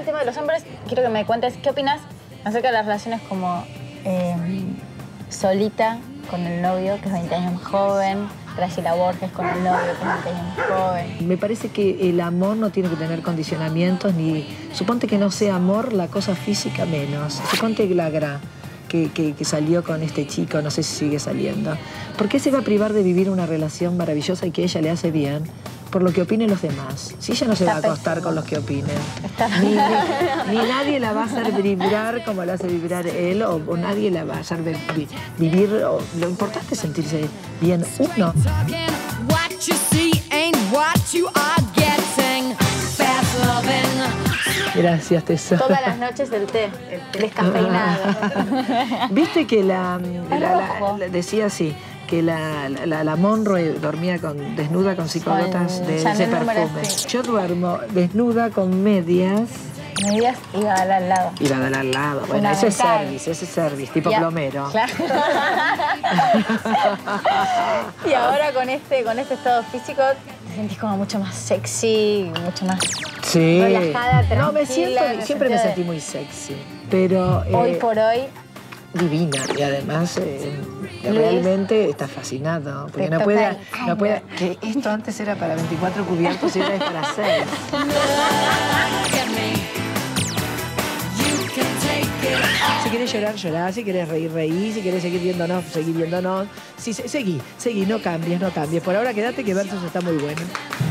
el tema de los hombres, quiero que me cuentes qué opinas acerca de las relaciones como Solita con el novio, que es 20 años más joven, Graciela Borges con el novio, que es 20 años más joven. Me parece que el amor no tiene que tener condicionamientos, ni... Suponte que no sea amor la cosa física menos. Suponte Glagra, que salió con este chico, no sé si sigue saliendo. ¿Por qué se va a privar de vivir una relación maravillosa y que a ella le hace bien? Por lo que opinen los demás. Si ella no se va a acostar con los que opinen. Ni nadie la va a hacer vibrar como la hace vibrar él, o nadie la va a hacer vivir. Lo importante es sentirse bien uno. Gracias, tesoro. Todas las noches el té descafeinado. Viste que decía así, que la Monroe dormía desnuda con psicogotas de ese perfume. Yo duermo desnuda con medias. Medias y Badal al lado. Y Badal al lado. Bueno, ese es service, tipo plomero. Claro. Y ahora con este estado físico te sentís como mucho más sexy, mucho más relajada, tranquila. No, siempre me sentí muy sexy. Pero hoy por hoy divina, y además realmente está fascinado, porque no puede, que esto antes era para 24 cubiertos y ahora es para 6. Si querés llorar, llorá, si querés reír, reí, si querés seguir viéndonos, seguir viéndonos. Sí, seguí, no cambies. Por ahora quédate, que Versus está muy bueno.